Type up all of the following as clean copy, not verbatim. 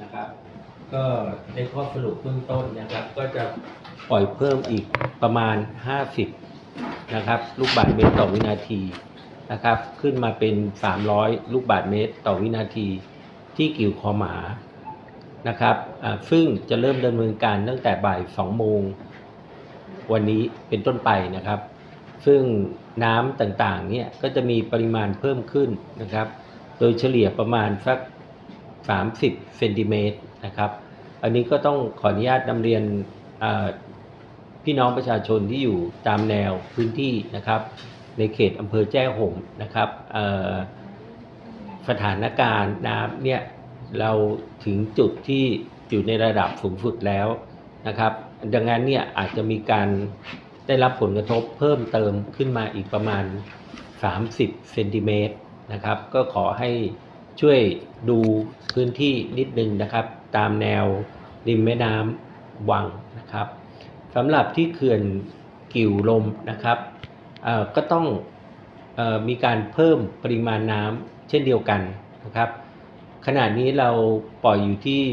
นะครับก็ในข้อสรุปเบื้องต้นนะครับก็จะปล่อยเพิ่มอีกประมาณ50นะครับลูกบาศก์เมตรต่อวินาทีนะครับขึ้นมาเป็น300ลูกบาศก์เมตรต่อวินาทีที่กิ่วคอหมานะครับซึ่งจะเริ่มดำเนินการตั้งแต่บ่าย2 โมงวันนี้เป็นต้นไปนะครับซึ่งน้ำต่างๆเนี่ยก็จะมีปริมาณเพิ่มขึ้นนะครับโดยเฉลี่ยประมาณสัก30 เซนติเมตรนะครับอันนี้ก็ต้องขออนุญาตนำเรียนพี่น้องประชาชนที่อยู่ตามแนวพื้นที่นะครับในเขตอำเภอแจ้ห่มนะครับสถานการณ์น้ำเนี่ยเราถึงจุดที่อยู่ในระดับสูงสุดแล้วนะครับดังนั้นเนี่ยอาจจะมีการได้รับผลกระทบเพิ่มเติมขึ้นมาอีกประมาณ30 เซนติเมตรนะครับก็ขอให้ช่วยดูพื้นที่นิดนึงนะครับตามแนวริมแม่น้ำวังนะครับสำหรับที่เขื่อนกิ่วลมนะครับก็ต้องมีการเพิ่มปริมาณน้ำเช่นเดียวกันนะครับขณะนี้เราปล่อยอยู่ที่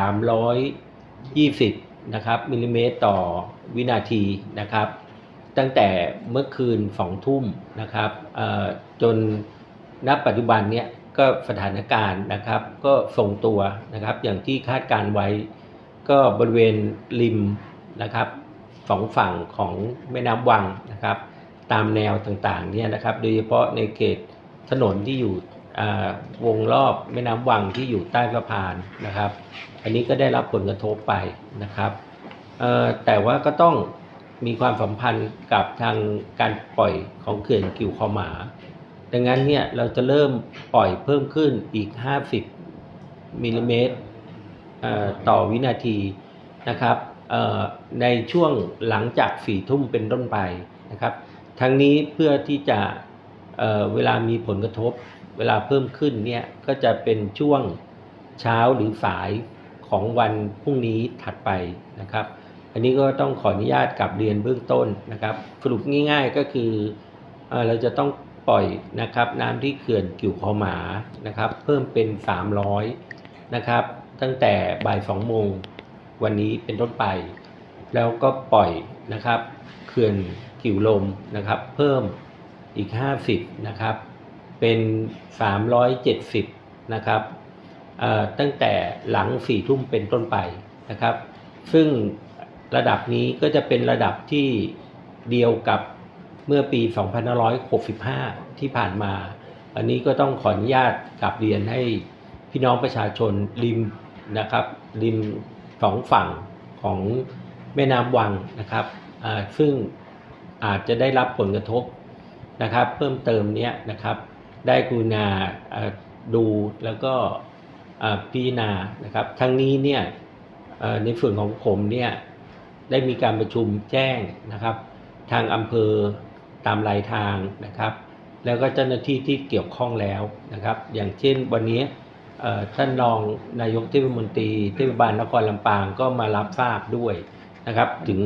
320นะครับมิลลิเมตรต่อวินาทีนะครับตั้งแต่เมื่อคืน2 ทุ่มนะครับจนณปัจจุบันเนี้ยก็สถานการณ์นะครับก็ทรงตัวนะครับอย่างที่คาดการไว้ก็บริเวณริมนะครับ2 ฝั่งของแม่น้ำวังนะครับตามแนวต่างๆเนี่ยนะครับโดยเฉพาะในเขตถนนที่อยู่วงรอบแม่น้ำวังที่อยู่ใต้สะพานนะครับอันนี้ก็ได้รับผลกระทบไปนะครับแต่ว่าก็ต้องมีความสัมพันธ์กับทางการปล่อยของเขื่อนกิ่วคอหมาดังนั้นเนี่ยเราจะเริ่มปล่อยเพิ่มขึ้นอีก50 มิลลิเมตรต่อวินาทีนะครับในช่วงหลังจาก4 ทุ่มเป็นต้นไปนะครับทั้งนี้เพื่อที่จะเวลามีผลกระทบเวลาเพิ่มขึ้นเนี่ยก็จะเป็นช่วงเช้าหรือสายของวันพรุ่งนี้ถัดไปนะครับอันนี้ก็ต้องขออนุญาตกลับเรียนเบื้องต้นนะครับสรุปง่ายๆก็คือเราจะต้องปล่อยนะครับน้ำที่เขื่อนกิ่วคอหมานะครับเพิ่มเป็น300นะครับตั้งแต่บ่าย2 โมงวันนี้เป็นต้นไปแล้วก็ปล่อยนะครับเขื่อนกิ่วลมนะครับเพิ่มอีก50นะครับเป็น370นะครับตั้งแต่หลัง4 ทุ่มเป็นต้นไปนะครับซึ่งระดับนี้ก็จะเป็นระดับที่เดียวกับเมื่อปี2565ที่ผ่านมาอันนี้ก็ต้องขออนุญาตกลับเรียนให้พี่น้องประชาชนริมนะครับริม2 ฝั่งของแม่น้ำวังนะครับซึ่งอาจจะได้รับผลกระทบนะครับเพิ่มเติมเนี้ยนะครับได้กรุณาดูแล้วก็พิจารณานะครับทั้งนี้เนี่ยในส่วนของผมเนี่ยได้มีการประชุมแจ้งนะครับทางอำเภอตามรายทางนะครับแล้วก็เจ้าหน้าที่ที่เกี่ยวข้องแล้วนะครับอย่างเช่นวันนี้ท่านรองนายกเทศมนตรีเทศบาลนครลำปางก็มารับทราบด้วยนะครับถึง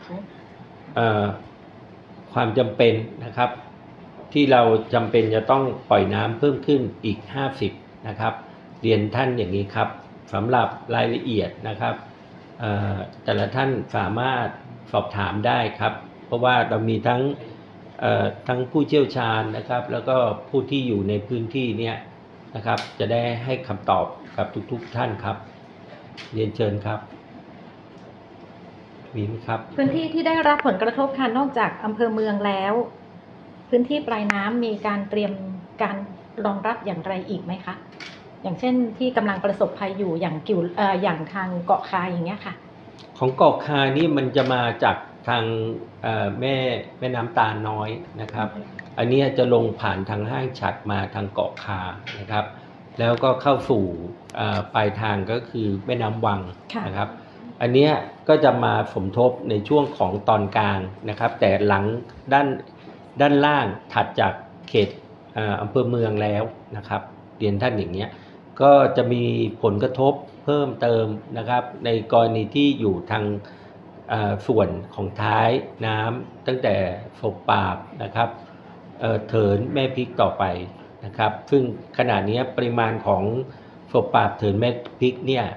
ความจำเป็นนะครับที่เราจำเป็นจะต้องปล่อยน้ำเพิ่มขึ้นอีก50นะครับเรียนท่านอย่างนี้ครับสำหรับรายละเอียดนะครับแต่ละท่านสามารถสอบถามได้ครับเพราะว่าเรามีทั้งผู้เชี่ยวชาญนะครับแล้วก็ผู้ที่อยู่ในพื้นที่เนี่ยนะครับจะได้ให้คำตอบกับทุกๆท่านครับเรียนเชิญครับมีไหมครับพื้นที่ที่ได้รับผลกระทบค่ะนอกจากอำเภอเมืองแล้วพื้นที่ปลายน้ำมีการเตรียมการรองรับอย่างไรอีกไหมคะอย่างเช่นที่กำลังประสบภัยอยู่อย่างทางเกาะคาอย่างเงี้ยค่ะของเกาะคานี่มันจะมาจากทางแม่น้ำตาลน้อยนะครับอันนี้จะลงผ่านทางห้างฉัตรมาทางเกาะคานะครับแล้วก็เข้าสู่ปลายทางก็คือแม่น้ำวังนะครับอันนี้ก็จะมาสมทบในช่วงของตอนกลางนะครับแต่หลังด้านล่างถัดจากเขตอำเภอเมืองแล้วนะครับเรียนท่านอย่างเงี้ยก็จะมีผลกระทบเพิ่มเติมนะครับในกรณีที่อยู่ทางส่วนของท้ายน้ำตั้งแต่ศพปราบนะครับเถินแม่พริกต่อไปนะครับซึ่งขณะนี้ปริมาณของศพปราบเถินแม่พริกเนี่ย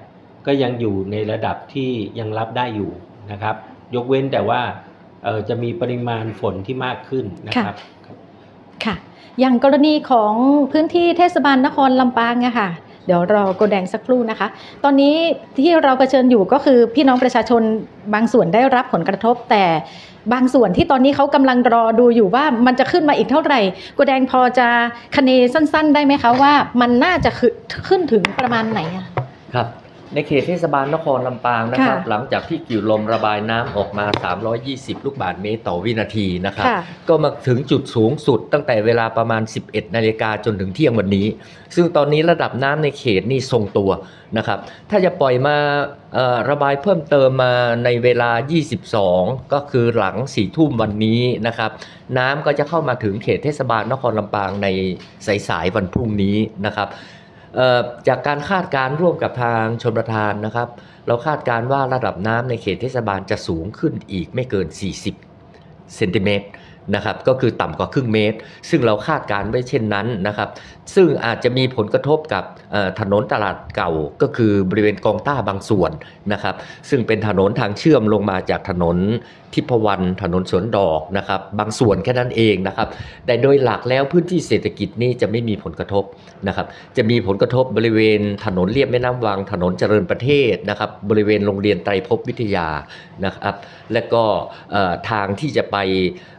ก็ยังอยู่ในระดับที่ยังรับได้อยู่นะครับยกเว้นแต่ว่าจะมีปริมาณฝนที่มากขึ้นนะครับค่ะอย่างกรณีของพื้นที่เทศบาลนครลำปางอะค่ะเดี๋ยวรอโกแดงสักครู่นะคะตอนนี้ที่เราเผชิญอยู่ก็คือพี่น้องประชาชนบางส่วนได้รับผลกระทบแต่บางส่วนที่ตอนนี้เขากำลังรอดูอยู่ว่ามันจะขึ้นมาอีกเท่าไหร่โกแดงพอจะคะเนสั้นๆได้ไหมคะว่ามันน่าจะขึ้นถึงประมาณไหนอะครับในเขตเทศบาลนครลำปางนะครับหลังจากที่กิ่วลมระบายน้ำออกมา320ลูกบาศก์เมตรต่อวินาทีนะครับก็มาถึงจุดสูงสุดตั้งแต่เวลาประมาณ 11 นาฬิกาจนถึงเที่ยงวันนี้ซึ่งตอนนี้ระดับน้ำในเขตนี่ทรงตัวนะครับถ้าจะปล่อยมาระบายเพิ่มเติมมาในเวลา22ก็คือหลัง4 ทุ่มวันนี้นะครับน้ำก็จะเข้ามาถึงเขตเทศบาลนครลำปางในสายๆวันพรุ่งนี้นะครับจากการคาดการณ์ร่วมกับทางชลประทานนะครับเราคาดการณ์ว่าระดับน้ำในเขตเทศบาลจะสูงขึ้นอีกไม่เกิน40เซนติเมตรนะครับก็คือต่ำกว่าครึ่งเมตรซึ่งเราคาดการณ์ไว้เช่นนั้นนะครับซึ่งอาจจะมีผลกระทบกับถนนตลาดเก่าก็คือบริเวณกองต้าบางส่วนนะครับซึ่งเป็นถนนทางเชื่อมลงมาจากถนนทิพวรรณถนนสวนดอกนะครับบางส่วนแค่นั้นเองนะครับแต่โดยหลักแล้วพื้นที่เศรษฐกิจนี่จะไม่มีผลกระทบนะครับจะมีผลกระทบบริเวณถนนเลียบแม่น้ำวังถนนเจริญประเทศนะครับบริเวณโรงเรียนไตรภพวิทยานะครับและก็ทางที่จะไป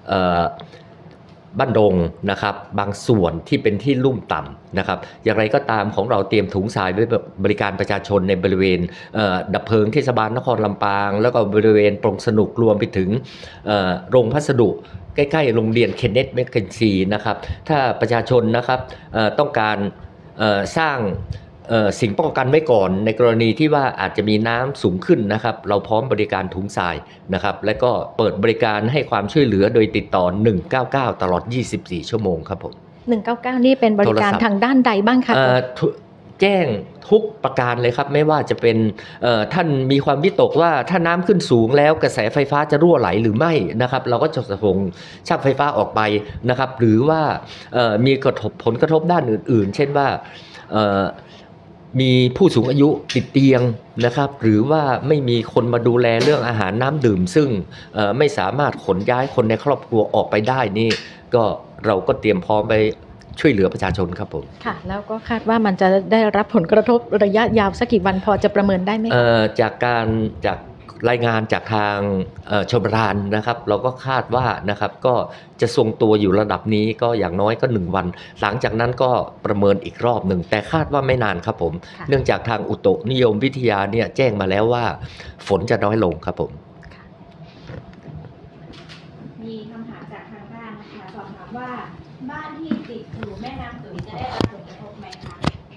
บ้านดงนะครับบางส่วนที่เป็นที่ลุ่มต่ำนะครับอย่างไรก็ตามของเราเตรียมถุงทรายไว้บริการประชาชนในบริเวณดับเพลิงเทศบาลนครลำปางแล้วก็บริเวณปรงสนุกรวมไปถึงโรงพัสดุใกล้ๆโรงเรียนเคนเนตแมคเคนซีนะครับถ้าประชาชนนะครับต้องการสร้างสิ่งป้องกันไว้ก่อนในกรณีที่ว่าอาจจะมีน้ำสูงขึ้นนะครับเราพร้อมบริการถุงทรายนะครับและก็เปิดบริการให้ความช่วยเหลือโดยติดต่อ199ตลอด24 ชั่วโมงครับผม 199นี่เป็นบริการทางด้านใดบ้างคะแจ้งทุกประการเลยครับไม่ว่าจะเป็นท่านมีความวิตกว่าถ้าน้ำขึ้นสูงแล้วกระแสไฟฟ้าจะรั่วไหลหรือไม่นะครับเราก็จะส่งช่างไฟฟ้าออกไปนะครับหรือว่ามีผลกระทบด้านอื่นๆเช่นว่ามีผู้สูงอายุติดเตียงนะครับหรือว่าไม่มีคนมาดูแลเรื่องอาหารน้ำดื่มซึ่งไม่สามารถขนย้ายคนในครอบครัวออกไปได้นี่ก็เราก็เตรียมพร้อมไปช่วยเหลือประชาชนครับผมค่ะแล้วก็คาดว่ามันจะได้รับผลกระทบระยะยาวสักกี่วันพอจะประเมินได้ไหมจากรายงานจากทางชลประทานนะครับเราก็คาดว่านะครับก็จะทรงตัวอยู่ระดับนี้ก็อย่างน้อยก็1 วันหลังจากนั้นก็ประเมินอีกรอบหนึ่งแต่คาดว่าไม่นานครับผมเนื่องจากทางอุตุนิยมวิทยาเนี่ยแจ้งมาแล้วว่าฝนจะน้อยลงครับผมมีคำถามจากทางบ้านนะคะสอบถามว่าบ้านที่ติดอยู่แม่น้ำตุ๋ยจะได้รับผลกระทบไหมคะ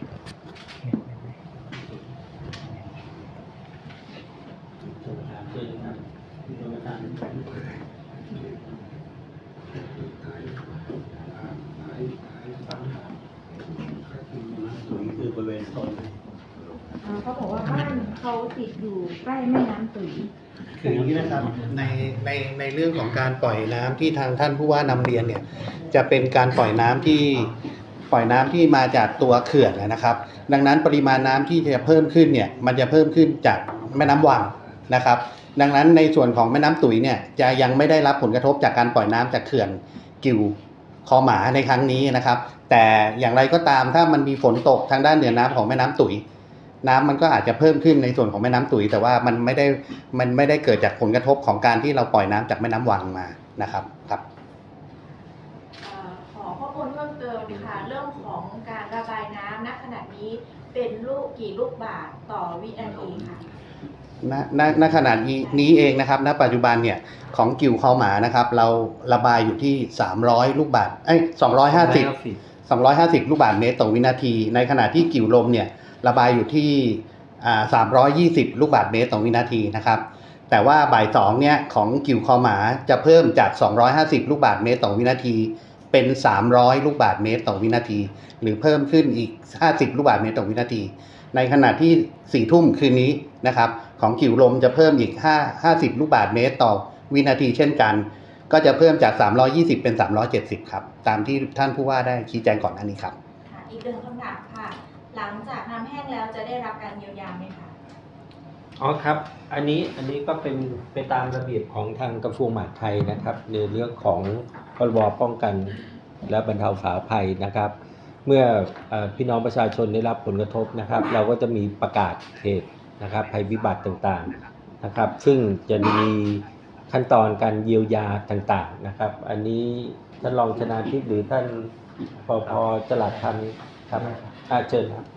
คือบริเวณต้นเขาบอกว่าบ้านเขาติดอยู่ใกล้แม่น้ำตุ๋ยคืออย่างนี้นะครับในเรื่องของการปล่อยน้ำที่ทางท่านผู้ว่านำเรียนเนี่ยจะเป็นการปล่อยน้ำที่มาจากตัวเขื่อนนะครับดังนั้นปริมาณน้ำที่จะเพิ่มขึ้นเนี่ยมันจะเพิ่มขึ้นจากแม่น้ำวังนะครับดังนั้นในส่วนของแม่น้ำตุ๋ยเนี่ยจะยังไม่ได้รับผลกระทบจากการปล่อยน้ำจากเขื่อนกิ่วคอหมาในครั้งนี้นะครับแต่อย่างไรก็ตามถ้ามันมีฝนตกทางด้านเหนือน้ำของแม่น้ำตุ๋ยน้ำมันก็อาจจะเพิ่มขึ้นในส่วนของแม่น้ำตุ๋ยแต่ว่ามันไม่ได้เกิดจากผลกระทบของการที่เราปล่อยน้ำจากแม่น้ำวังมานะครับครับขอข้อมูลเพิ่มเติมค่ะเรื่องของการระบายน้ำณขณะนี้เป็นกี่ลูกบาศก์ต่อวินาทีค่ะณขณะนี้เองนะครับณปัจจุบันเนี่ยของกิ่วคอหมานะครับเราระบายอยู่ที่300ลูกบาศก์250ลูกบาศก์เมตรต่อวินาทีในขณะที่กิ่วลมเนี่ยระบายอยู่ที่320ลูกบาศก์เมตรต่อวินาทีนะครับแต่ว่าบ่าย2เนี่ยของกิ่วคอหมาจะเพิ่มจาก250ลูกบาศก์เมตรต่อวินาทีเป็น300ลูกบาศก์เมตรต่อวินาทีหรือเพิ่มขึ้นอีก50ลูกบาศก์เมตรต่อวินาทีในขณะที่4 ทุ่มคืนนี้นะครับของกิ่วลมจะเพิ่มอีก50ลูกบาศก์เมตรต่อวินาทีเช่นกันก็จะเพิ่มจาก320เป็น370ครับตามที่ท่านผู้ว่าได้ชี้แจงก่อนหน้านี้ครับอีก1 คำถามค่ะหลังจากน้ำแห้งแล้วจะได้รับการเยียวยาไหมคะอ๋อครับอันนี้ก็เป็นไปตามระเบียบของทางกระทรวงมหาดไทยนะครับในเรื่องของพรบป้องกันและบรรเทาสาธารณภัยนะครับ เมื่อพี่น้องประชาชนได้รับผลกระทบนะครับ เราก็จะมีประกาศเหตุนะครับภัยพิบัติต่างๆนะครับ ซึ่งจะมีขั้นตอนการเยียวยาต่างๆนะครับ อันนี้ท่านรองชนาธิปหรือท่านปภ.จรัสพันธ์ครับเชิญครับ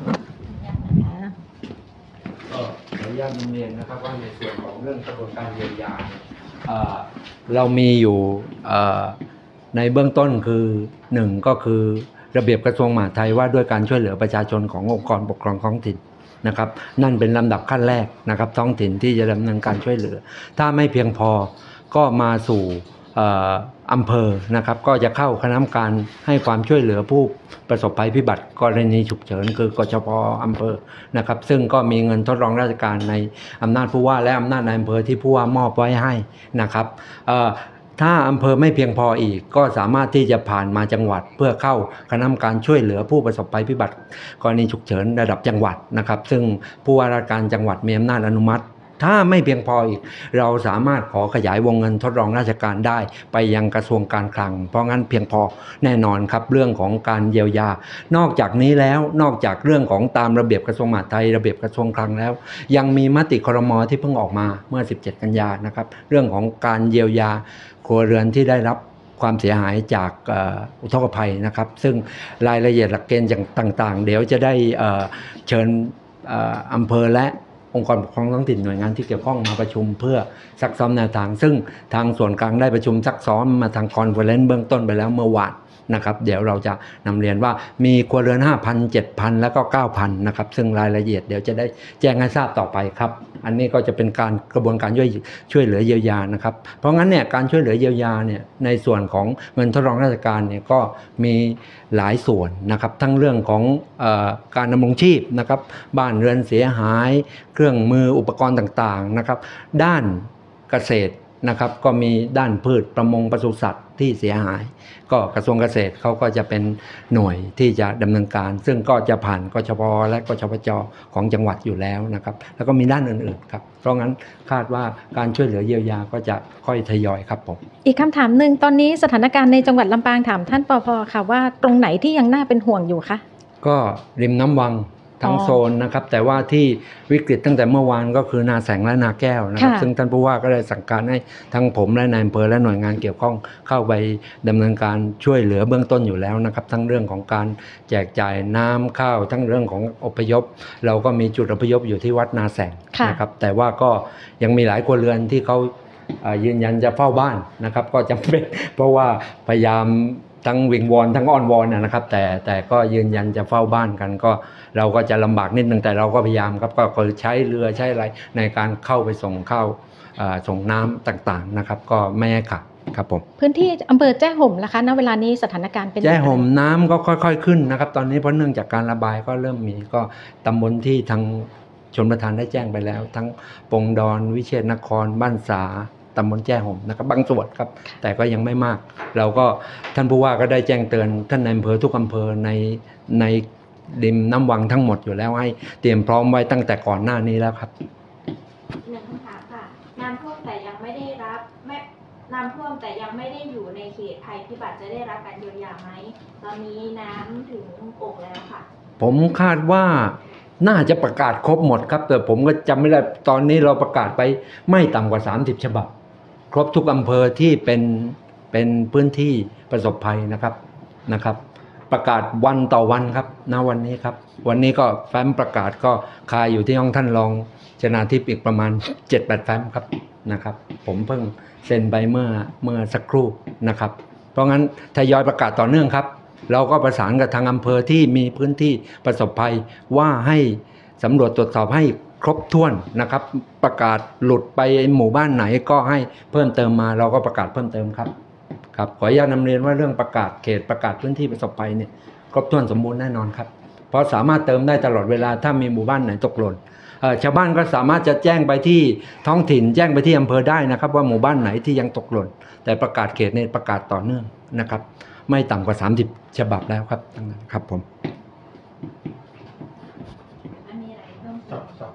ก็ขออนุญาตเรียนนะครับว่าในส่วนของเรื่องกระบวนการเยียวยาเรามีอยู่ในเบื้องต้นคือ1ก็คือระเบียบกระทรวงมหาดไทยว่าด้วยการช่วยเหลือประชาชนขององค์กรปกครองท้องถิ่นนะครับนั่นเป็นลำดับขั้นแรกนะครับท้องถิ่นที่จะดำเนินการช่วยเหลือถ้าไม่เพียงพอก็มาสู่อำเภอนะครับก็จะเข้าคณะกรรมการให้ความช่วยเหลือผู้ประสบภัยพิบัติกรณีฉุกเฉินคือกชป.อำเภอนะครับซึ่งก็มีเงินทดลองราชการในอำนาจผู้ว่าและอำนาจนายอำเภอที่ผู้ว่ามอบไว้ให้นะครับถ้าอำเภอไม่เพียงพออีกก็สามารถที่จะผ่านมาจังหวัดเพื่อเข้าคณะกรรมการช่วยเหลือผู้ประสบภัยพิบัติกรณีฉุกเฉินระดับจังหวัดนะครับซึ่งผู้ว่าราชการจังหวัดมีอำนาจอนุมัติถ้าไม่เพียงพออีกเราสามารถขอขยายวงเงินทดลองราชการได้ไปยังกระทรวงการคลังเพราะงั้นเพียงพอแน่นอนครับเรื่องของการเยียวยานอกจากนี้แล้วนอกจากเรื่องของตามระเบียบกระทรวงมหาดไทยระเบียบกระทรวงคลังแล้วยังมีมติครม.ที่เพิ่งออกมาเมื่อ17กันยายนนะครับเรื่องของการเยียวยาครัวเรือนที่ได้รับความเสียหายจากอุทกภัยนะครับซึ่งรายละเอียดหลักเกณฑ์ต่างๆเดี๋ยวจะได้เชิญอำเภอและองค์กรปกครองท้องถิ่นหน่วยงานที่เกี่ยวข้องมาประชุมเพื่อซักซ้อมแนวทางซึ่งทางส่วนกลางได้ประชุมซักซ้อมมาทางคอนเฟอเรนซ์เบื้องต้นไปแล้วเมื่อวานนะครับเดี๋ยวเราจะนำเรียนว่ามีครัวเรือน 5,000 7,000 แล้วก็ 9,000 นะครับซึ่งรายละเอียดเดี๋ยวจะได้แจ้งให้ทราบต่อไปครับอันนี้ก็จะเป็นการกระบวนการช่วยเหลือเยียวยานะครับเพราะงั้นเนี่ยการช่วยเหลือเยียวยาเนี่ยในส่วนของเงินทดลองราชการเนี่ยก็มีหลายส่วนนะครับทั้งเรื่องของการดำรงชีพนะครับบ้านเรือนเสียหายเครื่องมืออุปกรณ์ต่างๆนะครับด้านเกษตรนะครับก็มีด้านพืชประมงปศุสัตว์ที่เสียหายก็กระทรวงเกษตรเขาก็จะเป็นหน่วยที่จะดำเนินการซึ่งก็จะผ่านกชป.และกชปจ.ของจังหวัดอยู่แล้วนะครับแล้วก็มีด้านอื่นๆครับเพราะงั้นคาดว่าการช่วยเหลือเยียวยาก็จะค่อยทยอยครับผมอีกคำถามหนึ่งตอนนี้สถานการณ์ในจังหวัดลำปางถามท่านปภ.ค่ะว่าตรงไหนที่ยังน่าเป็นห่วงอยู่คะก็ริมน้ำวังทั้งโซนนะครับแต่ว่าที่วิกฤตตั้งแต่เมื่อวานก็คือนาแสงและนาแก้วนะครับซึ่งท่านผู้ว่าก็ได้สั่งการให้ทั้งผมและนายอำเภอและหน่วยงานเกี่ยวข้องเข้าไปดำเนินการช่วยเหลือเบื้องต้นอยู่แล้วนะครับทั้งเรื่องของการแจกจ่ายน้ำข้าวทั้งเรื่องของอพยพเราก็มีจุดอพยพอยู่ที่วัดนาแสงนะครับแต่ว่าก็ยังมีหลายครัวเรือนที่เขายืนยันจะเฝ้าบ้านนะครับก็จำเป็นเพราะว่าพยายามทั้งวิงวอนทั้งอ้อนวอนนะครับแต่ก็ยืนยันจะเฝ้าบ้านกันก็เราก็จะลำบากนิดนึงแต่เราก็พยายามครับก็ใช้เรือใช้อะไรในการเข้าไปส่งข้าวส่งน้ำต่างๆนะครับก็ไม่ให้ขาดครับผมพื้นที่อำเภอแจ้ห่มล่ะคะณเวลานี้สถานการณ์เป็นแจ้ห่มน้ำก็ค่อยๆขึ้นนะครับตอนนี้เพราะเนื่องจากการระบายก็เริ่มมีก็ตำบลที่ทางชลประทานได้แจ้งไปแล้วทั้งปงดอนวิเชียรนครบ้านสาตำบลแจ้ห่มนะครับบางส่วนครับแต่ก็ยังไม่มากเราก็ท่านผู้ว่าก็ได้แจ้งเตือนท่านนายอำเภอทุกอำเภอในริมน้ำวังทั้งหมดอยู่แล้วให้เตรียมพร้อมไว้ตั้งแต่ก่อนหน้านี้แล้วครับหนึ่งคำถามค่ะน้ำท่วมแต่ยังไม่ได้รับน้ำท่วมแต่ยังไม่ได้อยู่ในเขตภัยพิบัติจะได้รับการเยียวยาไหมตอนนี้น้ำถึงอกแล้วค่ะผมคาดว่าน่าจะประกาศครบหมดครับแต่ผมก็จำไม่ได้ตอนนี้เราประกาศไปไม่ต่ำกว่า30ฉบับครบทุกอำเภอที่เป็นพื้นที่ประสบภัยนะครับประกาศวันต่อวันครับณวันนี้ครับวันนี้ก็แฟ้มประกาศก็คาอยู่ที่ห้องท่านรองชนาธิปอีกประมาณ 7-8 แฟ้มครับนะครับผมเพิ่งเซ็นไปเมื่อสักครู่นะครับเพราะงั้นทยอยประกาศต่อเนื่องครับเราก็ประสานกับทางอำเภอที่มีพื้นที่ประสบภัยว่าให้สำรวจตรวจสอบให้ครบถ้วนนะครับประกาศหลุดไปหมู่บ้านไหนก็ให้เพิ่มเติมมาเราก็ประกาศเพิ่มเติมครับขออนุญาตนำเรียนว่าเรื่องประกาศเขตประกาศพื้นที่ประสบภัยเนี่ยครบถ้วนสมบูรณ์แน่นอนครับเพราะสามารถเติมได้ตลอดเวลาถ้ามีหมู่บ้านไหนตกหล่นชาวบ้านก็สามารถจะแจ้งไปที่ท้องถิ่นแจ้งไปที่อำเภอได้นะครับว่าหมู่บ้านไหนที่ยังตกหล่นแต่ประกาศเขตเนี่ยประกาศต่อเนื่องนะครับไม่ต่ำกว่า30ฉบับแล้วครับครับผมมีอะไรเพิ่มเติม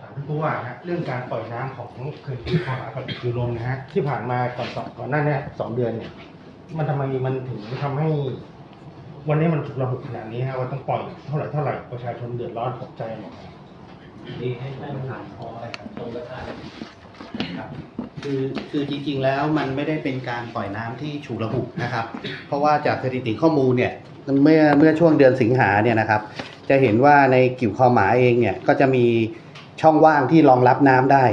ถามท่านผู้ว่าฮะเรื่องการปล่อยน้ำของเขื่อนภูผากับกิวลมนะฮะที่ผ่านมาก่อนหน้านี้2 เดือนเนี่ยมันทำไมมันถึงทำให้วันนี้มันฉุกละหุกขนาดนี้ฮะว่าต้องปล่อยเท่าไหร่ประชาชนเดือดร้อนตกใจหมดนี่ให้ท่านขออะไรครับตรงประธานครับคือจริงๆแล้วมันไม่ได้เป็นการปล่อยน้ำที่ฉุกละหุกนะครับ เพราะว่าจากสถิติข้อมูลเนี่ยเมื่อช่วงเดือนสิงหาเนี่ยนะครับ จะเห็นว่าในกิ่วคอหมาเองเนี่ยก็จะมีช่องว่างที่รองรับน้ำได้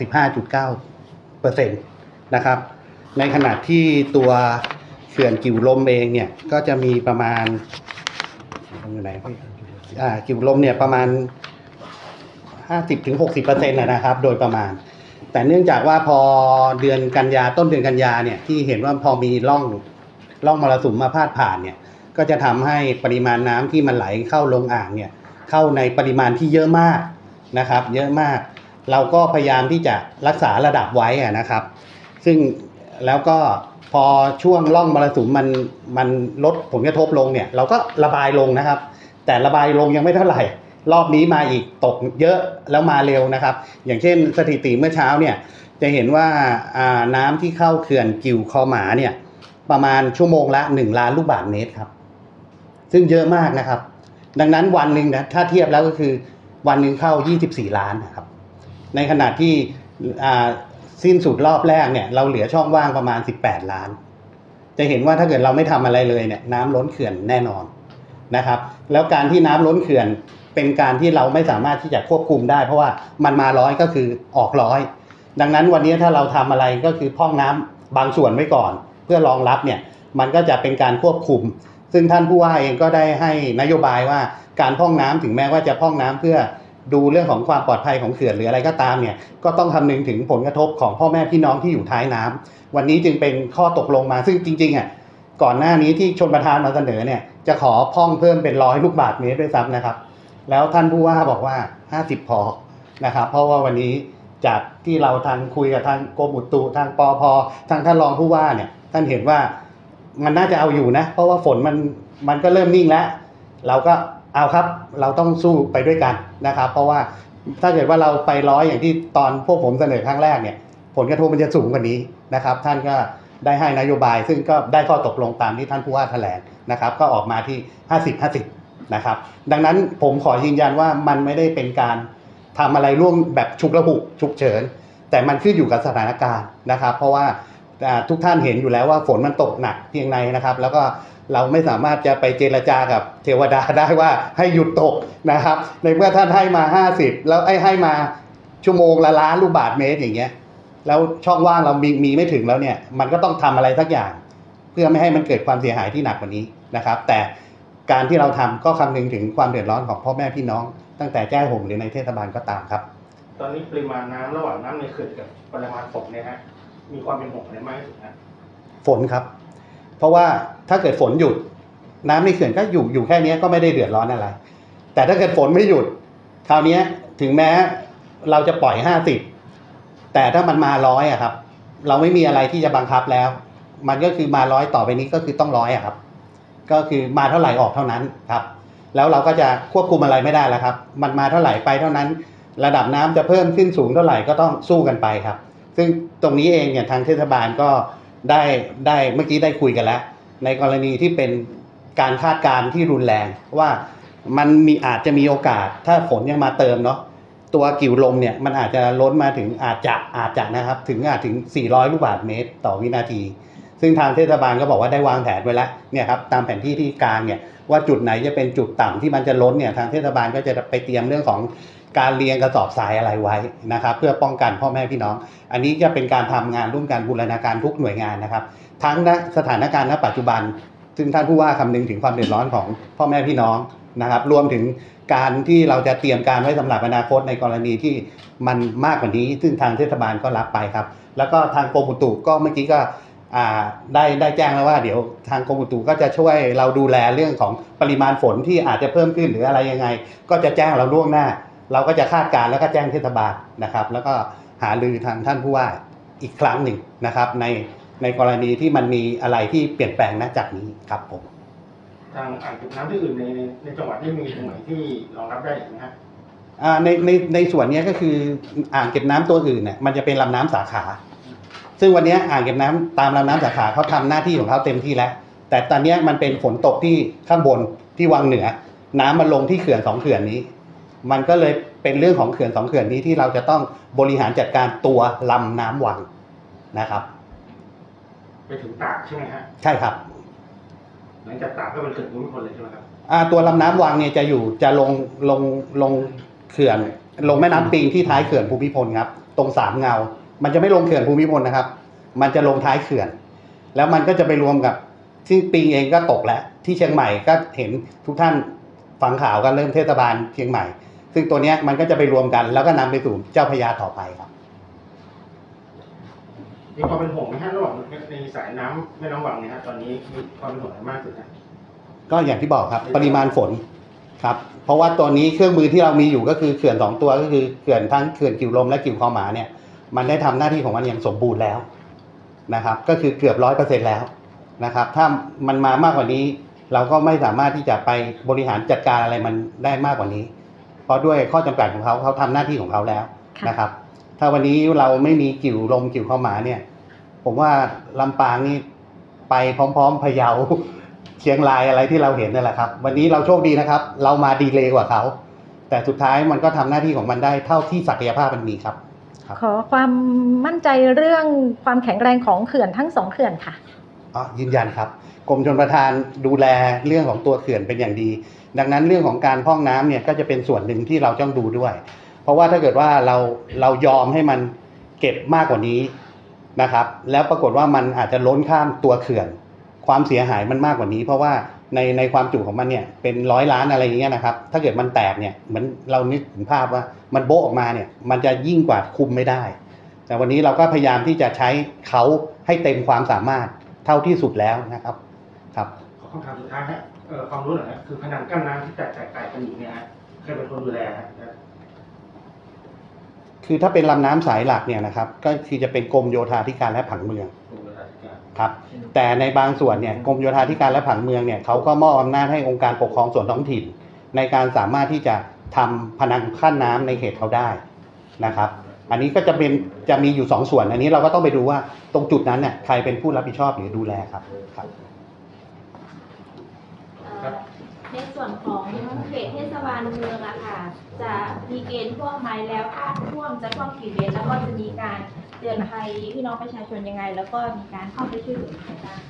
65.9% นะครับในขณะที่ตัวเขื่อนกิ่วลมเองเนี่ยก็จะมีประมาณอยู่ไหนกิ่วลมเนี่ยประมาณ 50-60% นะครับโดยประมาณแต่เนื่องจากว่าพอเดือนกันยาต้นเดือนกันยาเนี่ยที่เห็นว่าพอมีร่องมรสุมมาพาดผ่านเนี่ยก็จะทำให้ปริมาณน้ำที่มันไหลเข้าลงอ่างเนี่ยเข้าในปริมาณที่เยอะมากนะครับเยอะมากเราก็พยายามที่จะรักษาระดับไว้นะครับซึ่งแล้วก็พอช่วงร่องมรสุมมันลดผลกระทบลงเนี่ยเราก็ระบายลงนะครับแต่ระบายลงยังไม่เท่าไหร่รอบนี้มาอีกตกเยอะแล้วมาเร็วนะครับอย่างเช่นสถิติเมื่อเช้าเนี่ยจะเห็นว่าน้ำที่เข้าเขื่อนกิ่วคอหมาเนี่ยประมาณชั่วโมงละ1 ล้านลูกบาศก์เมตรครับซึ่งเยอะมากนะครับดังนั้นวันหนึ่งนะถ้าเทียบแล้วก็คือวันหนึ่งเข้า24 ล้านนะครับในขณะที่สิ้นสุดรอบแรกเนี่ยเราเหลือช่องว่างประมาณ18 ล้านจะเห็นว่าถ้าเกิดเราไม่ทำอะไรเลยเนี่ยน้ำล้นเขื่อนแน่นอนนะครับแล้วการที่น้ำล้นเขื่อนเป็นการที่เราไม่สามารถที่จะควบคุมได้เพราะว่ามันมา100ก็คือออก100ดังนั้นวันนี้ถ้าเราทำอะไรก็คือพร่องน้ำบางส่วนไว้ก่อนเพื่อรองรับเนี่ยมันก็จะเป็นการควบคุมซึ่งท่านผู้ว่าเองก็ได้ให้นโยบายว่าการพร่องน้ำถึงแม้ว่าจะพร่องน้ำเพื่อดูเรื่องของความปลอดภัยของเขื่อนหรืออะไรก็ตามเนี่ยก็ต้องคำนึงถึงผลกระทบของพ่อแม่พี่น้องที่อยู่ท้ายน้ำวันนี้จึงเป็นข้อตกลงมาซึ่งจริงๆก่อนหน้านี้ที่ชลประทานมาเสนอเนี่ยจะขอพร่องเพิ่มเป็น100 ลูกบาศก์เมตรด้วยซ้ำนะครับแล้วท่านผู้ว่าบอกว่า50พอนะครับเพราะว่าวันนี้จากที่เราทางคุยกับทางกรมอุตุทางปภทางท่านรองผู้ว่าเนี่ยท่านเห็นว่ามันน่าจะเอาอยู่นะเพราะว่าฝนมันก็เริ่มนิ่งแล้วเราก็เอาครับเราต้องสู้ไปด้วยกันนะครับเพราะว่าถ้าเกิดว่าเราไป100อย่างที่ตอนพวกผมเสนอครั้งแรกเนี่ยผลกระทบมันจะสูงกว่านี้นะครับท่านก็ได้ให้นโยบายซึ่งก็ได้ข้อตกลงตามที่ท่านผู้ว่าแถลงนะครับก็ออกมาที่50-50นะครับดังนั้นผมขอยืนยันว่ามันไม่ได้เป็นการทำอะไรร่วมแบบฉุกละหุกฉุกเฉินแต่มันขึ้นอยู่กับสถานการณ์นะครับเพราะว่าทุกท่านเห็นอยู่แล้วว่าฝนมันตกหนักเพียงใดนะครับแล้วก็เราไม่สามารถจะไปเจรจากับเทวดาได้ว่าให้หยุดตกนะครับในเมื่อท่านให้มา50แล้วให้มาชั่วโมงละ1 ล้านลูกบาศก์เมตรอย่างเงี้ยแล้วช่องว่างเรามีไม่ถึงแล้วเนี่ยมันก็ต้องทำอะไรสักอย่างเพื่อไม่ให้มันเกิดความเสียหายที่หนักกว่านี้นะครับแต่การที่เราทำก็คำนึงถึงความเดือดร้อนของพ่อแม่พี่น้องตั้งแต่แจ้ห่มหรือในเทศบาลก็ตามครับตอนนี้ปริมาณน้ำระหว่างน้ำในเขื่อนกับปริมาณฝนเนี่ยฮะมีความเป็นห่วงอะไรมากที่สุดฮะฝนครับเพราะว่าถ้าเกิดฝนหยุดน้ำในเขื่อนก็อยู่แค่นี้ก็ไม่ได้เดือดร้อนอะไรแต่ถ้าเกิดฝนไม่หยุดคราวนี้ถึงแม้เราจะปล่อย50แต่ถ้ามันมา100อะครับเราไม่มีอะไรที่จะบังคับแล้วมันก็คือมา100ต่อไปนี้ก็คือต้อง100อะครับก็คือมาเท่าไหร่ออกเท่านั้นครับแล้วเราก็จะควบคุมอะไรไม่ได้แล้วครับมันมาเท่าไหร่ไปเท่านั้นระดับน้ำจะเพิ่มขึ้นสูงเท่าไหร่ก็ต้องสู้กันไปครับซึ่งตรงนี้เองเนี่ยทางเทศบาลก็ได้เมื่อกี้ได้คุยกันแล้วในกรณีที่เป็นการคาดการณ์ที่รุนแรงว่ามันอาจจะมีโอกาสถ้าฝนยังมาเติมเนาะตัวกิ่วลมเนี่ยมันอาจจะล้นมาถึงอาจจะนะครับถึง400 ลูกบาศก์เมตรต่อวินาทีซึ่งทางเทศบาลก็บอกว่าได้วางแผนไว้แล้วเนี่ยครับตามแผนที่ที่กลางเนี่ยว่าจุดไหนจะเป็นจุดต่ำที่มันจะล้นเนี่ยทางเทศบาลก็จะไปเตรียมเรื่องของการเรียงกระสอบทรายอะไรไว้นะครับเพื่อป้องกันพ่อแม่พี่น้องอันนี้จะเป็นการทำงานร่วมกันบูรณาการทุกหน่วยงานนะครับทั้งณสถานการณ์ณปัจจุบันซึ่งท่านผู้ว่าคำนึงถึงความเดือดร้อนของพ่อแม่พี่น้องนะครับรวมถึงการที่เราจะเตรียมการไว้สำหรับอนาคตในกรณีที่มันมากกว่านี้ซึ่งทางเทศบาลก็รับไปครับแล้วก็ทางกรมอุตุก็เมื่อกี้ก็ได้แจ้งแล้วว่าเดี๋ยวทางกรมอุตุก็จะช่วยเราดูแลเรื่องของปริมาณฝนที่อาจจะเพิ่มขึ้นหรืออะไรยังไงก็จะแจ้งเราล่วงหน้าเราก็จะคาดการณ์แล้วก็แจ้งเทศบาลนะครับแล้วก็หารือทางท่านผู้ว่าอีกครั้งหนึ่งนะครับในกรณีที่มันมีอะไรที่เปลี่ยนแปลงนะจากนี้ครับผมทางอ่างเก็บน้ำที่อื่นในจังหวัดได้มีตรงไหนที่รองรับได้อีกไหมฮะในส่วนนี้ก็คืออ่างเก็บน้ำตัวอื่นเนี่ยมันจะเป็นลำน้ำสาขาซึ่งวันนี้อ่างเก็บน้ำตามลำน้ำสาขาเขาทำหน้าที่ของเขาเต็มที่แล้วแต่ตอนนี้มันเป็นฝนตกที่ข้างบนที่วังเหนือน้ำมันลงที่เขื่อน2เขื่อนนี้มันก็เลยเป็นเรื่องของเขื่อน2เขื่อนนี้ที่เราจะต้องบริหารจัดการตัวลำน้ำวังนะครับไปถึงตากใช่ไหมฮะใช่ครับหลังจากตากก็เป็นเขื่อนภูมิพลเลยใช่ไหมครับตัวลำน้ำวังเนี่ยจะลงเขื่อนลงแม่น้ำปิงที่ท้ายเขื่อนภูมิพลครับตรง3 เงามันจะไม่ลงเขื่อนภูมิพลนะครับมันจะลงท้ายเขื่อนแล้วมันก็จะไปรวมกับซึ่งปิงเองก็ตกแล้วที่เชียงใหม่ก็เห็นทุกท่านฟังข่าวกันเริ่มเทศบาลเชียงใหม่ซึ่งตัวนี้มันก็จะไปรวมกันแล้วก็นำไปสู่เจ้าพระยาต่อไปครับมีความเป็นห่วงไหมฮะระหว่างในสายน้ำแม่น้ำวังเนี่ยฮะตอนนี้มีความเป็นห่วงอะไรมากสุดฮะก็อย่างที่บอกครับปริมาณฝนครับเพราะว่าตัวนี้เครื่องมือที่เรามีอยู่ก็คือเขื่อน2ตัวก็คือเขื่อนทั้งเขื่อนกิ่วลมและกิ่วคอหมาเนี่ยมันได้ทำหน้าที่ของมันอย่างสมบูรณ์แล้วนะครับก็คือเกือบ 100% แล้วนะครับถ้ามันมามากกว่านี้เราก็ไม่สามารถที่จะไปบริหารจัดการอะไรมันได้มากกว่านี้เพราะด้วยข้อจำกัดของเขาทำหน้าที่ของเขาแล้วนะครับถ้าวันนี้เราไม่มีกิ่วลมกิ่วคอหมาเนี่ยผมว่าลำปางนี่ไปพร้อมๆพะเยาเชียงรายอะไรที่เราเห็นนั่นแหละครับวันนี้เราโชคดีนะครับเรามาดีเลย์กว่าเขาแต่สุดท้ายมันก็ทำหน้าที่ของมันได้เท่าที่ศักยภาพมันมีครับขอความมั่นใจเรื่องความแข็งแรงของเขื่อนทั้ง2เขื่อนค่ะยืนยันครับกรมชลประทานดูแลเรื่องของตัวเขื่อนเป็นอย่างดีดังนั้นเรื่องของการพร่องน้ำเนี่ยก็จะเป็นส่วนหนึ่งที่เราต้องดูด้วยเพราะว่าถ้าเกิดว่าเรายอมให้มันเก็บมากกว่านี้นะครับแล้วปรากฏว่ามันอาจจะล้นข้ามตัวเขื่อนความเสียหายมันมากกว่านี้เพราะว่าในความจุของมันเนี่ยเป็น100 ล้านอะไรอย่างเงี้ยนะครับถ้าเกิดมันแตกเนี่ยเหมือนเรานึกถึงภาพว่ามันโบ๊ะออกมาเนี่ยมันจะยิ่งกว่าคุมไม่ได้แต่วันนี้เราก็พยายามที่จะใช้เขาให้เต็มความสามารถเท่าที่สุดแล้วนะครับครับขอคำถามสุดท้ายฮะความรู้หน่อยนะคือผนังกั้นน้ำที่แตกกันอยู่เนี่ยฮะใครเป็นคนดูแลฮะคือถ้าเป็นลำน้ำสายหลักเนี่ยนะครับก็คือจะเป็นกรมโยธาธิการและผังเมืองครับแต่ในบางส่วนเนี่ยกรมโยธาธิการและผังเมืองเนี่ยเขาก็มอบอำนาจให้องค์การปกครองส่วนท้องถิ่นในการสามารถที่จะทำผนังกั้นน้ำในเขตเขาได้นะครับอันนี้ก็จะมีอยู่2 ส่วนอันนี้เราก็ต้องไปดูว่าตรงจุดนั้นเนี่ยใครเป็นผู้รับผิดชอบหรือดูแลครับในส่วนของเขตเทศบาลเมืองอะค่ะจะมีเกณฑ์ท่วมไหมแล้วถ้าท่วมจะท่วมกี่เมตรแล้วก็จะมีการเตือนภัยพี่น้องประชาชนยังไงแล้วก็มีการเข้าไปช่วยเหลือยังไงบ้าง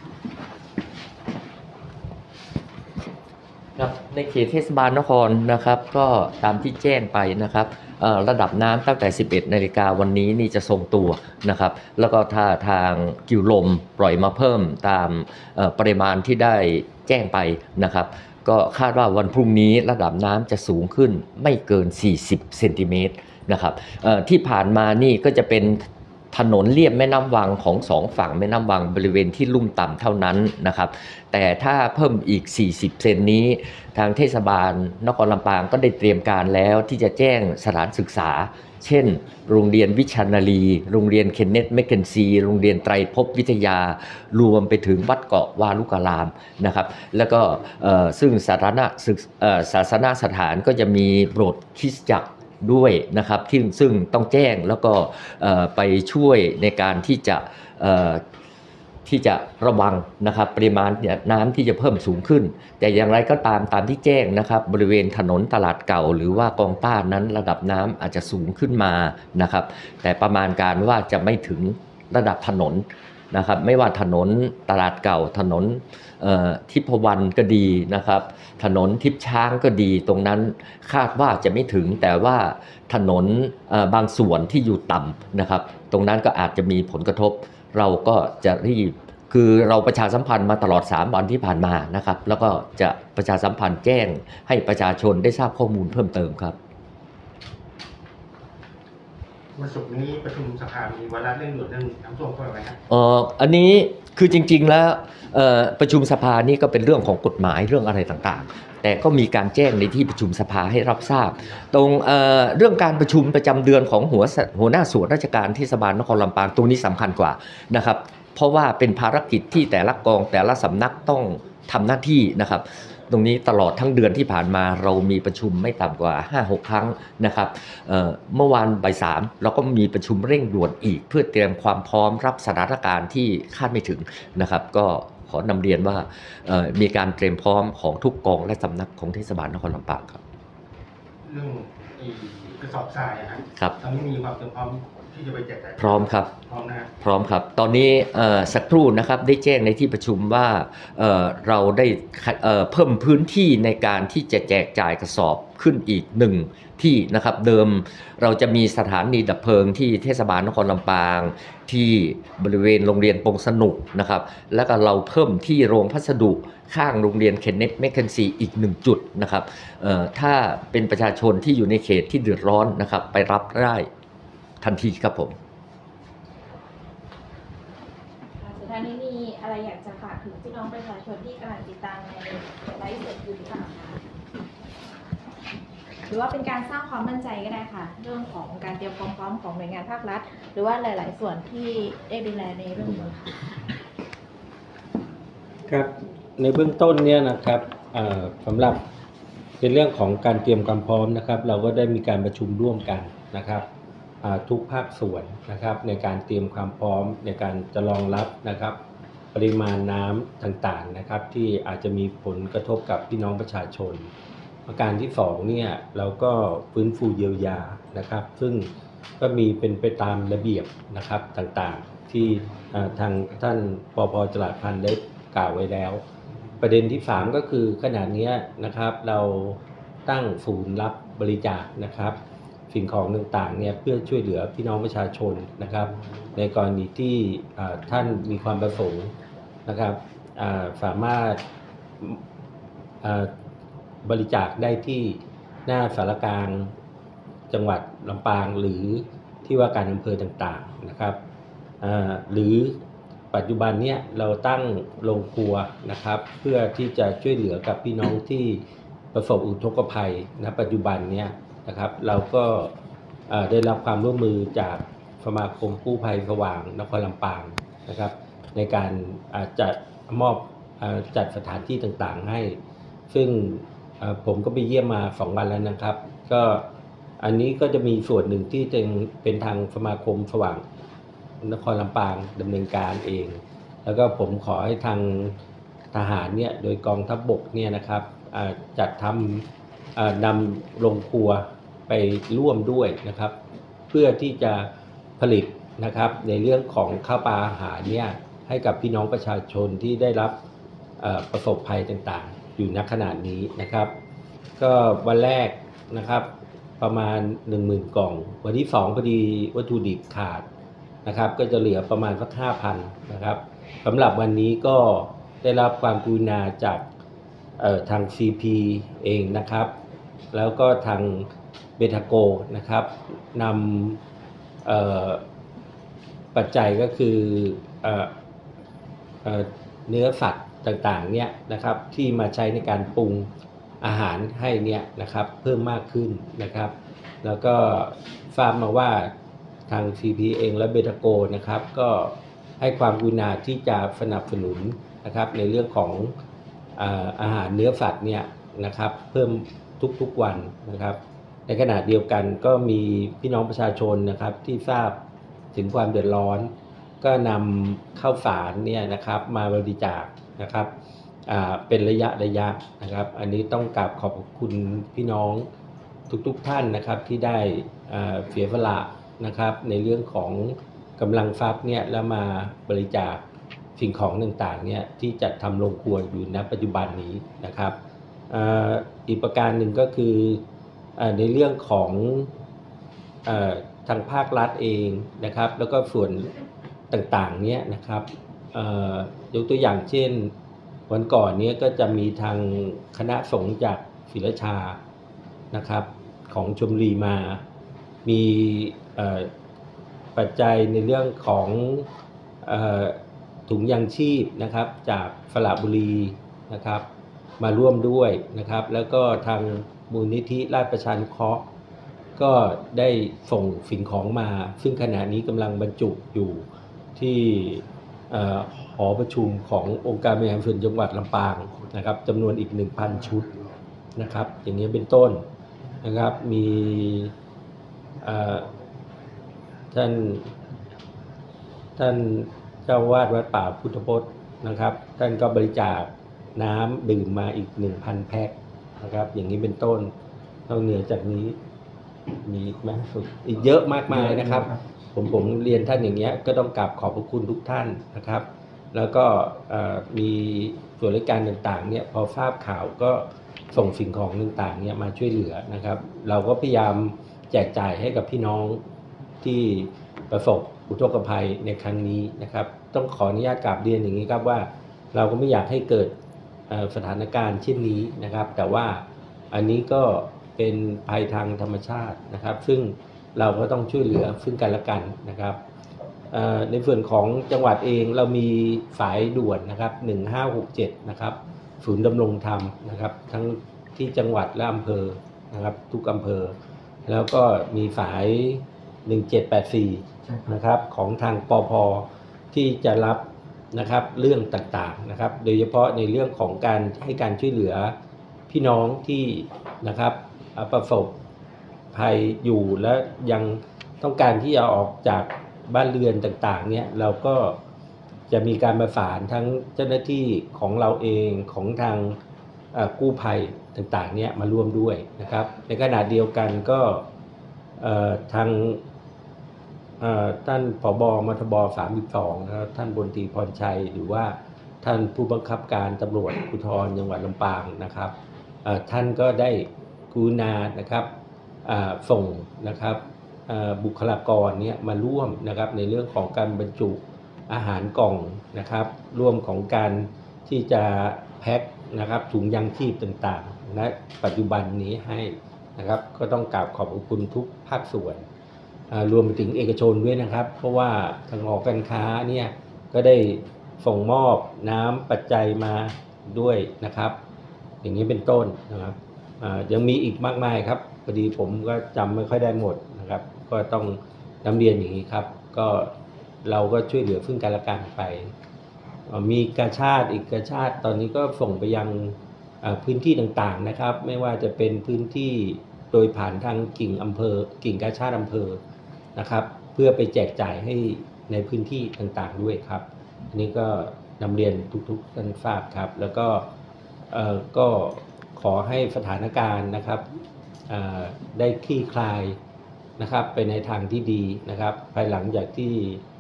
ครับในเขตเทศบาลนครนะครับก็ตามที่แจ้งไปนะครับระดับน้ำตั้งแต่ 11 นาฬิกาวันนี้นี่จะทรงตัวนะครับแล้วก็ถ้าทางกิ่วลมปล่อยมาเพิ่มตามปริมาณที่ได้แจ้งไปนะครับก็คาดว่าวันพรุ่งนี้ระดับน้ำจะสูงขึ้นไม่เกิน40 เซนติเมตรนะครับที่ผ่านมานี่ก็จะเป็นถนนเลียบแม่น้ำวังของ2 ฝั่งแม่น้ำวังบริเวณที่ลุ่มต่ำเท่านั้นนะครับแต่ถ้าเพิ่มอีก40 เซนนี้ทางเทศบาลนครลำปางก็ได้เตรียมการแล้วที่จะแจ้งสถานศึกษาเช่นโรงเรียนวิชานาลีโรงเรียนเคนเนตแมคเคนซีโรงเรียนไตรภพวิทยารวมไปถึงวัดเกาะวาลุการามนะครับแล้วก็ซึ่งศาสนสถานก็จะมีโบสถ์คริสตจักรด้วยนะครับซึ่งต้องแจ้งแล้วก็ไปช่วยในการที่จะระวังนะครับปริมาณน้ำที่จะเพิ่มสูงขึ้นแต่อย่างไรก็ตามที่แจ้งนะครับบริเวณถนนตลาดเก่าหรือว่ากองต้านนั้นระดับน้ำอาจจะสูงขึ้นมานะครับแต่ประมาณการว่าจะไม่ถึงระดับถนนนะครับไม่ว่าถนนตลาดเก่าถนนทิพวรรณก็ดีนะครับถนนทิพช้างก็ดีตรงนั้นคาดว่าจะไม่ถึงแต่ว่าถนนบางส่วนที่อยู่ต่ำนะครับตรงนั้นก็อาจจะมีผลกระทบเราก็จะรีบคือเราประชาสัมพันธ์มาตลอด3 วันที่ผ่านมานะครับแล้วก็จะประชาสัมพันธ์แจ้งให้ประชาชนได้ทราบข้อมูลเพิ่มเติมครับวันศุกร์นี้ประชุมสภามีวาระเร่งด่วนเรื่องน้ำท่วมเข้าไปไหมครับอันนี้คือจริงๆแล้วประชุมสภานี่ก็เป็นเรื่องของกฎหมายเรื่องอะไรต่างๆแต่ก็มีการแจ้งในที่ประชุมสภาให้รับทราบตรงเรื่องการประชุมประจำเดือนของหัวหน้าส่วนราชการเทศบาลนครลำปางตรงนี้สำคัญกว่านะครับเพราะว่าเป็นภารกิจที่แต่ละกองแต่ละสำนักต้องทำหน้าที่นะครับตรงนี้ตลอดทั้งเดือนที่ผ่านมาเรามีประชุมไม่ต่ำกว่า 5-6 ครั้งนะครับเมื่อวานบ่าย 3เราก็มีประชุมเร่งด่วนอีกเพื่อเตรียมความพร้อมรับสถานการณ์ที่คาดไม่ถึงนะครับก็ขอนำเรียนว่ามีการเตรียมพร้อมของทุกกองและสำนักของเทศบาลนครลำปางครับเรื่องกระสอบทรายครับตอนนี้มีความเตรียมพร้อมที่จะไปแจกจ่ายพร้อมครับพร้อมนะพร้อมครับตอนนี้สักครู่นะครับได้แจ้งในที่ประชุมว่าเราได้เพิ่มพื้นที่ในการที่จะแจกจ่ายกระสอบขึ้นอีก1ที่นะครับเดิมเราจะมีสถานีดับเพลิงที่เทศบาลนครลำปางที่บริเวณโรงเรียนปงสนุกนะครับแล้วก็เราเพิ่มที่โรงพัสดุข้างโรงเรียนเคนเนตแมคเคนซีอีก1จุดนะครับถ้าเป็นประชาชนที่อยู่ในเขตที่เดือดร้อนนะครับไปรับได้ทันทีครับผมสุดท้ายนี้มีอะไรอยากจะฝากถึงพี่น้องประชาชนที่กำลังติดตามในไลฟ์สดอยู่หรือเปล่าคะหรือว่าเป็นการสร้างความมั่นใจก็ได้ค่ะเรื่องของการเตรียมความพร้อมของหน่วยงานภาครัฐหรือว่าหลายๆส่วนที่ได้ดูแลในเรื่องนี้ค่ะครับในเบื้องต้นเนี่ยนะครับสำหรับในเรื่องของการเตรียมความพร้อมนะครับเราก็ได้มีการประชุมร่วมกันนะครับทุกภาคส่วนนะครับในการเตรียมความพร้อมในการจะรองรับนะครับปริมาณน้ำต่างๆนะครับที่อาจจะมีผลกระทบกับพี่น้องประชาชนประการที่2เนี่ยเราก็ฟื้นฟูเยียวยานะครับซึ่งก็มีเป็นไปตามระเบียบนะครับต่างๆที่ทางท่านปภ.จรัสพันธ์ได้กล่าวไว้แล้วประเด็นที่3ก็คือขณะนี้นะครับเราตั้งศูนย์รับบริจาคนะครับสิ่งของต่างๆเนี่ยเพื่อช่วยเหลือพี่น้องประชาชนนะครับในกรณีที่ท่านมีความประสงค์นะครับสามารถบริจาคได้ที่หน้าสารกลางจังหวัดลำปางหรือที่ว่าการอำเภอต่างๆนะครับหรือปัจจุบันเนี้ยเราตั้งโรงครัวนะครับเพื่อที่จะช่วยเหลือกับพี่น้องที่ประสบอุทกภัยณปัจจุบันเนี้ยนะครับเราก็ได้รับความร่วมมือจากสมาคมกู้ภัยสว่างนครลำปางนะครับในการจัดมอบจัดสถานที่ต่างๆให้ซึ่งผมก็ไปเยี่ยมมา2 วันแล้วนะครับก็อันนี้ก็จะมีส่วนหนึ่งที่เป็นทางสมาคมสว่างนครลำปางดำเนินการเองแล้วก็ผมขอให้ทางทหารเนี่ยโดยกองทัพบกเนี่ยนะครับจัดทำนำโรงครัวไปร่วมด้วยนะครับเพื่อที่จะผลิตนะครับในเรื่องของข้าวปลาอาหารเนี่ยให้กับพี่น้องประชาชนที่ได้รับประสบภัยต่างๆอยู่ณขณะนี้นะครับก็วันแรกนะครับประมาณ 10,000 กล่องวันที่2พอดีวัตถุดิบขาดนะครับก็จะเหลือประมาณสัก 5,000 นะครับสำหรับวันนี้ก็ได้รับความกรุณาจากทาง CP เองนะครับแล้วก็ทางเบทาโกนะครับนำปัจจัยก็คือเนื้อสัตว์ต่างๆเนี่ยนะครับที่มาใช้ในการปรุงอาหารให้เนี่ยนะครับเพิ่มมากขึ้นนะครับแล้วก็ทราบมาว่าทาง CP เองและเบทาโกนะครับก็ให้ความกรุณาที่จะสนับสนุนนะครับในเรื่องของอาหารเนื้อสัตว์เนี่ยนะครับเพิ่มทุกๆวันนะครับในขณะเดียวกันก็มีพี่น้องประชาชนนะครับที่ทราบถึงความเดือดร้อนก็นำข้าวสารเนี่ยนะครับมาบริจาคนะครับเป็นระยะนะครับอันนี้ต้องกราบขอบคุณพี่น้องทุกท่านนะครับที่ได้เสียสละนะครับในเรื่องของกำลังทรัพย์เนี่ยแล้วมาบริจาคสิ่งของต่างๆเนี่ยที่จัดทำโรงครัวอยู่ณปัจจุบันนี้นะครับอีกประการหนึ่งก็คือในเรื่องของทางภาครัฐเองนะครับแล้วก็ส่วนต่างๆเนี่ยนะครับยกตัวอย่างเช่นวันก่อนนี้ก็จะมีทางคณะสงฆ์จากศรีราชานะครับของชลบุรีมามีปัจจัยในเรื่องของถุงยางชีพนะครับจากสระบุรีนะครับมาร่วมด้วยนะครับแล้วก็ทางมูลนิธิราชประชานุเคราะห์ก็ได้ส่งสิ่งของมาซึ่งขณะนี้กำลังบรรจุอยู่ที่หอประชุมขององค์การบริหารส่วนจังหวัดลำปางนะครับจำนวนอีก 1,000 ชุดนะครับอย่างนี้เป็นต้นนะครับมีท่านเจ้าวาดวัดป่าพุทธพจน์นะครับท่านก็บริจาคน้ำดื่มมาอีก 1,000 แพ็คนะครับอย่างนี้เป็นต้นนอกเหนือจากนี้มีมากสุดอีกเยอะมากมายนะครับผมเรียนท่านอย่างเงี้ยก็ต้องกราบขอบพระคุณทุกท่านนะครับแล้วก็มีส่วนราชการต่างๆเนี่ยพอทราบข่าวก็ส่งสิ่งของต่างๆเนี่ยมาช่วยเหลือนะครับเราก็พยายามแจกจ่ายให้กับพี่น้องที่ประสบอุทกภัยในครั้งนี้นะครับต้องขออนุญาตกราบเรียนอย่างนี้ครับว่าเราก็ไม่อยากให้เกิดสถานการณ์เช่นนี้นะครับแต่ว่าอันนี้ก็เป็นภัยทางธรรมชาตินะครับซึ่งเราก็ต้องช่วยเหลือซึ่งกันและกันนะครับในส่วนของจังหวัดเองเรามีสายด่วนนะครับ1567นะครับศูนย์ดำรงธรรมนะครับทั้งที่จังหวัดและอำเภอนะครับทุกอำเภอแล้วก็มีสาย1784นะครับของทางปภ.ที่จะรับนะครับเรื่องต่างๆนะครับโดยเฉพาะในเรื่องของการให้การช่วยเหลือพี่น้องที่นะครับประสบภัยอยู่และยังต้องการที่จะออกจากบ้านเรือนต่างๆเนี่ยเราก็จะมีการประสานทั้งเจ้าหน้าที่ของเราเองของทางกู้ภัยต่างๆเนี่ยมาร่วมด้วยนะครับในขณะเดียวกันก็ทางท่านผบ.มทบ32นะครับท่านพลตรีพรชัยหรือว่าท่านผู้บังคับการตำรวจภูธรจังหวัดลำปางนะครับท่านก็ได้กรุณานะครับส่งนะครับบุคลากรเนี่ยมาร่วมนะครับในเรื่องของการบรรจุอาหารกล่องนะครับร่วมของการที่จะแพ็คนะครับถุงยังชีพต่างๆณปัจจุบันนี้ให้นะครับก็ต้องกราบขอบคุณทุกภาคส่วนรวมไปถึงเอกชนด้วยนะครับเพราะว่าทางหอการค้าเนี่ยก็ได้ส่งมอบน้ำปัจจัยมาด้วยนะครับอย่างนี้เป็นต้นนะครับยังมีอีกมากมายครับพอดีผมก็จำไม่ค่อยได้หมดนะครับก็ต้องนำเรียนอย่างนี้ครับก็เราก็ช่วยเหลือซึ่งกันและกันไปมีกาชาดอีกกาชาดตอนนี้ก็ส่งไปยังพื้นที่ต่างๆนะครับไม่ว่าจะเป็นพื้นที่โดยผ่านทางกิ่งกาชาดอำเภอนะครับเพื่อไปแจกจ่ายให้ในพื้นที่ต่างๆด้วยครับอันนี้ก็นำเรียนทุกๆท่านทราบครับแล้วก็ขอให้สถานการณ์นะครับได้คลี่คลายนะครับไปในทางที่ดีนะครับภายหลังจากที่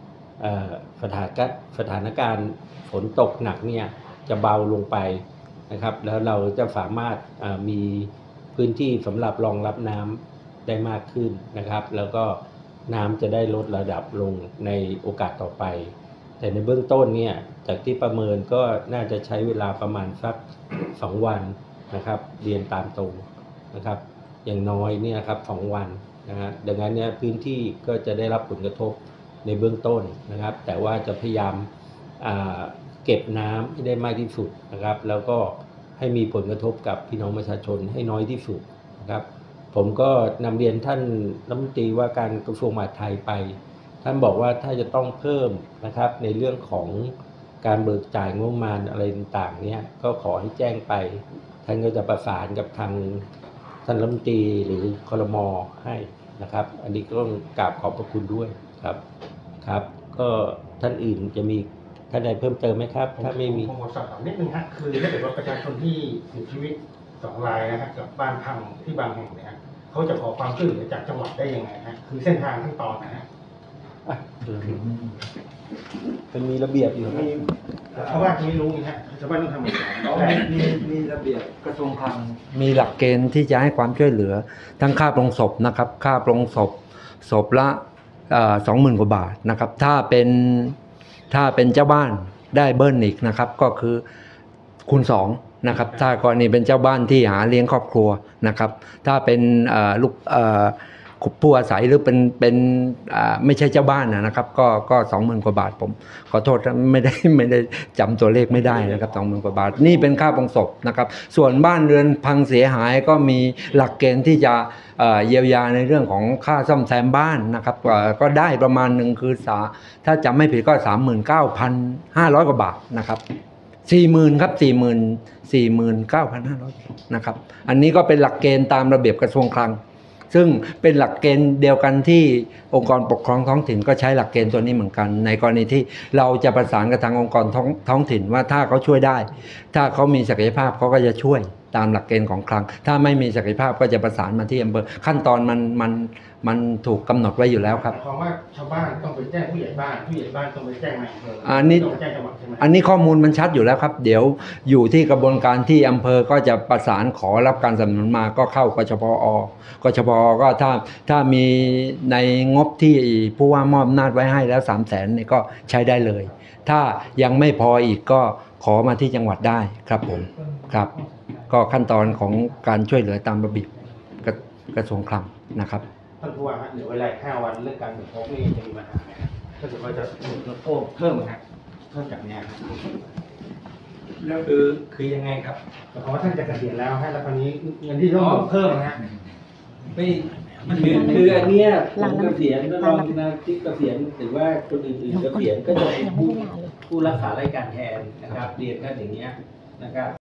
สถานการณ์ฝนตกหนักเนี่ยจะเบาลงไปนะครับแล้วเราจะสามารถมีพื้นที่สำหรับรองรับน้ำได้มากขึ้นนะครับแล้วก็น้ำจะได้ลดระดับลงในโอกาสต่อไปแต่ในเบื้องต้นเนี่ยจากที่ประเมินก็น่าจะใช้เวลาประมาณสัก2 วันนะครับเรียนตามตรงนะครับอย่างน้อยเนี่ยครับ2 วันนะฮะดังนั้นเนี่ยพื้นที่ก็จะได้รับผลกระทบในเบื้องต้นนะครับแต่ว่าจะพยายามเก็บน้ำให้ได้มากที่สุดนะครับแล้วก็ให้มีผลกระทบกับพี่น้องประชาชนให้น้อยที่สุดนะครับผมก็นำเรียนท่านรัฐมนตรีว่าการกระทรวงมหาดไทยไปท่านบอกว่าถ้าจะต้องเพิ่มนะครับในเรื่องของการเบิกจ่ายงบประมาณอะไรต่างๆเนี่ยก็ขอให้แจ้งไปท่านก็จะประสานกับทางท่านรัฐมนตรีหรือครม.ให้นะครับอันนี้ก็ต้องกราบขอบพระคุณด้วยครับก็ท่านอื่นจะมีท่านใดเพิ่มเติมไหมครับถ้าไม่มีผมขอสอบถามนิดนึงฮะคือถ้าเกิดว่าประชาชนที่เสียชีวิต2 รายนะครับกับบ้านพังที่บางแห่งเนี่ยเขาจะขอความช่วยเหลือจากจังหวัดได้ยังไงฮะคือเส้นทางขั้นตอนนะฮะเป็นมีระเบียบอยู่นะชาวบ้านไม่รู้นะฮะชาวบ้านต้องทำยังไงมีระเบียบกระทรวงคลังมีหลักเกณฑ์ที่จะให้ความช่วยเหลือทั้งค่าปลงศพนะครับค่าปลงศพละ20,000 กว่าบาทนะครับถ้าเป็นเจ้าบ้านได้เบิ้ลอีกนะครับก็คือคูณ2นะครับถ้ากรณีเป็นเจ้าบ้านที่หาเลี้ยงครอบครัวนะครับถ้าเป็นผู้อาศัยหรือเป็นไม่ใช่เจ้าบ้านนะครับก็ 20,000 กว่าบาทผมขอโทษไม่ได้จำตัวเลขไม่ได้นะครับ 20,000 กว่าบาทนี่เป็นค่าปลงศพนะครับส่วนบ้านเรือนพังเสียหายก็มีหลักเกณฑ์ที่จะเยียวยาในเรื่องของค่าซ่อมแซมบ้านนะครับก็ได้ประมาณหนึ่งคือถ้าจำไม่ผิดก็ 39,500 กว่าบาทนะครับ 40,000 ครับ 49,500 นะครับอันนี้ก็เป็นหลักเกณฑ์ตามระเบียบกระทรวงคลังซึ่งเป็นหลักเกณฑ์เดียวกันที่องค์กรปกครองท้องถิ่นก็ใช้หลักเกณฑ์ตัวนี้เหมือนกันในกรณีที่เราจะประสานกับทางองค์กรท้องถิ่นว่าถ้าเขาช่วยได้ถ้าเขามีศักยภาพเขาก็จะช่วยตามหลักเกณฑ์ของคลังถ้าไม่มีศักยภาพก็จะประสานมาที่อำเภอขั้นตอนมันถูกกำหนดไว้อยู่แล้วครับหมายความว่าชาวบ้านต้องไปแจ้งผู้ใหญ่บ้านต้องไปแจ้งนายอำเภออันนี้ต้องไปแจ้งจังหวัดใช่ไหมอันนี้ข้อมูลมันชัดอยู่แล้วครับเดี๋ยวอยู่ที่กระบวนการที่อำเภอก็จะประสานขอรับการสนับสนุนมาก็เข้ากชพกชพก็ถ้ามีในงบที่ผู้ว่ามอบอำนาจไว้ให้แล้ว 300,000 นี่ก็ใช้ได้เลยถ้ายังไม่พออีกก็ขอมาที่จังหวัดได้ครับผมครับก็ขั้นตอนของการช่วยเหลือตามระเบียบกระทรวงคลังนะครับท่านผู้ว่าเหลือเวลา5 วันเรื่องการสมทบนี่จะมีปัญหาไหมครับถ้าเกิดว่าจะลดโทษเพิ่มครับเพิ่มจากเนี้ยครับแล้วคือยังไงครับแต่เพราะว่าท่านจะเกษียณแล้วแล้วคราวนี้เงินที่ต้องเพิ่มนะฮะไม่คืออันเนี้ยผมเกษียณแล้วรองนาที่เกษียณหรือว่าคนอื่นๆเกษียณก็จะเป็นผู้รักษารายการแทนนะครับเรียนกันอย่างเงี้ยนะครับ